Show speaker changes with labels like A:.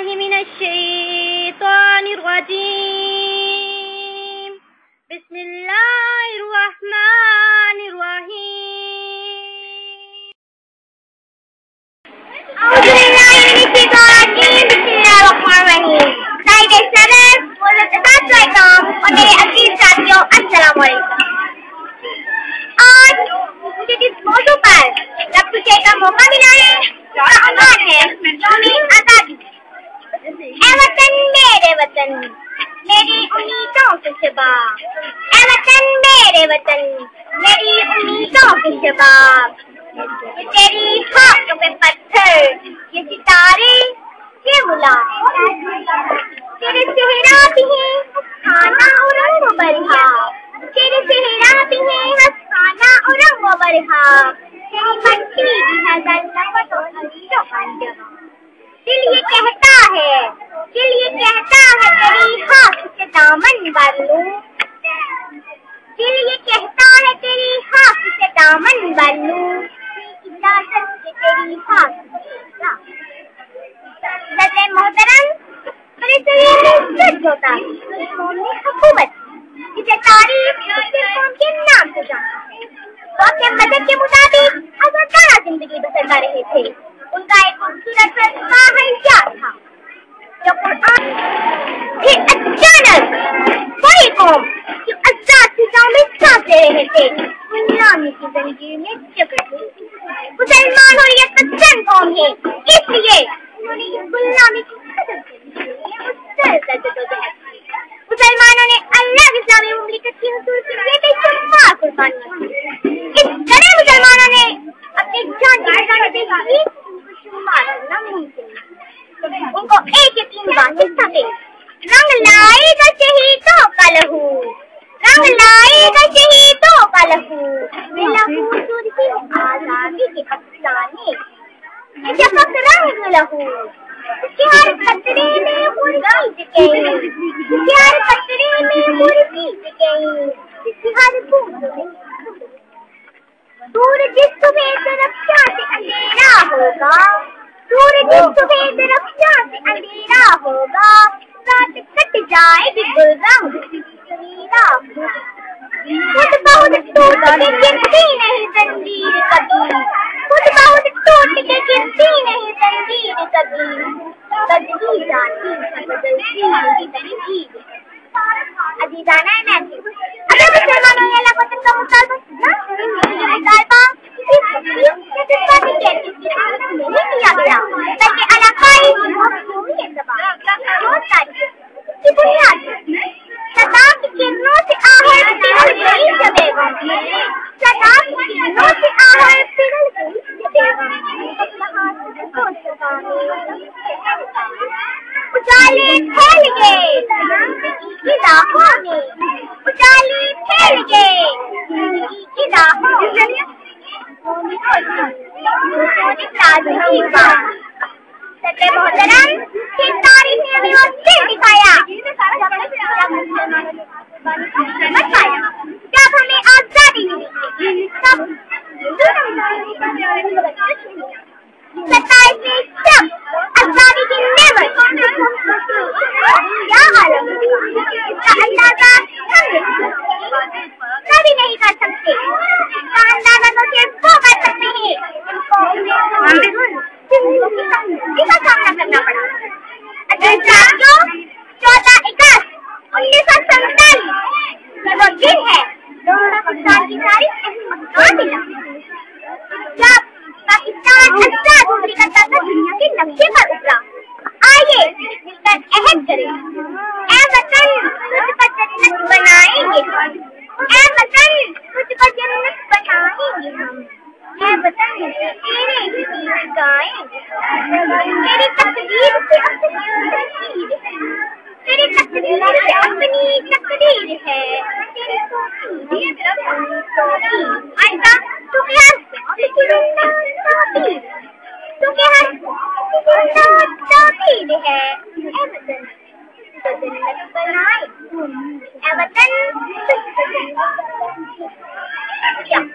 A: بالله من الشيطان الرجيم بسم الله الرحمن الرحيم أعوذ بالله من الشيطان الرجيم بسم الله الرحمن الرحيم سعيد السلام والسلام اور میرے عزیز ساتھیوں السلام علیکم. آج مجھے جس موضوع پر رب پوچھے کا موقع ملا ہے عنوان ہے یوم آزادی. اے وطن میرے وطن میری امیدوں کے شباب، اے وطن میرے وطن میری امیدوں کے شباب، یہ تیری خاکوں پہ پتھر، یہ ستارے، یہ غلام، تیرے صحرا بھی ہیں کھانا اور رنگ و برہا، تیرے صحرا بھی ہیں کھانا اور رنگ و برہا، تیری مٹی بھی ہے ذلت و حریر و پنجہ. دل یہ کہتا ہے تیری خاک سے دامن بھر لوں، دل یہ کہتا ہے تیری خاک سے دامن بھر لوں، اجازت سے تیری خاک حضرت محترم ہوتا ہے حکومت اسے تاریخ قوم کے نام سے جانا. وہ اپنے مذہب کے مطابق آزادانہ زندگی بسر کر رہے تھے. ان کا ایک خوبصورت فلسفہ حیات تھا جو قرآن. پھر اچانک وہی قوم جو آزاد فضاؤں میں سانس لے رہے تھے غلامی کی زنجیر میں جکڑ گئی. مسلمان حریت پسند قوم ہے، اس لیے انہوں نے اس غلامی کی قدر مسلمانوں نے اللہ اسلامی مملکت کی حصول کے لیے بے شمار قربانیاں کی. اس طرح مسلمانوں نے اپنی جان کی قربانی دے دی. ان کو ایک یقین واضح تھا کہ رنگ لائے گا شہیدوں کا لہو، رنگ لائے گا شہیدوں کا لہو، لہو سرخی آزادی کے افسانے، شفق رنگ لہو، اس کے ہر قطرے میں خورشید گئی، اس کے ہر قطرے میں خورشید گئی، اس کی ہر بوند میں سورج صبح طرف سے اندھیرا ہوگا، سورج صبح طرف سے اندھیرا ہوگا، رات کٹ جائے گی گلرنگ سویرا ہوگا. خود بہت ٹوٹ کے گرتی نہیں زنجیر کبھی، خود بہت ٹوٹ کے گرتی نہیں زنجیر کبھی، بدلی جاتی بدلتی ہوگی تنجیر. عزیزانہ محفل، اگر مسلمانوں نے اللہ وطن کا مطالبہ کیا گیا بلکہ علاقائی محکومیت زبان کی بنیاد سدا کی کرنوں سے آہر پگھل گئی جب بیگم، سدا کی کرنوں سے آہر پگھل گئی جب بیگم، اجالے پھیل گئے زندگی کی راہوں میں، اجالے پھیل گئے زندگی کی راہوں میں. صدر محترم کی تاریخ نے ہمیں وہ دن دکھایا جب ہمیں آزادی ملی. تب 27 شب آزادی کی نعمت کیا عالم کا اندازہ ہم کبھی نہیں کر سکتے. اس کا اندازہ تو صرف وہ کر سکتے ہیں جن کو سامنا کرنا پڑا. اگر 14 اگست 1947 یہ وہ دن ہے پاکستان کی تاریخ جب پاکستان آزاد مملکت کا دنیا کے نقشے پر اترا. آئیے مل کر عہد کریں، اے وطن تجھ کو جنت بنائیں گے ہم، اے وطن تجھ کو جنت بنائیں گے ہم، اے وطن تیرے ہی گیت گائیں گے، تیری تقدیر سے اپنی تقدیر ہے، تیری تقدیر سے اپنی تقدیر ہے، تیری توفیق آئندہ تو کیا تعبیر ہے. اے وطن تو جنت بنائے، اے وطن